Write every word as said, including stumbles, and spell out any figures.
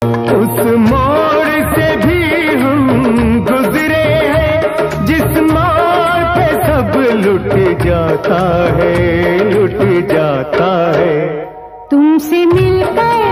उस मोड़ से भी हम गुजरे हैं जिस मोड़ पे सब लुट जाता है, लुट जाता है। तुमसे मिलकर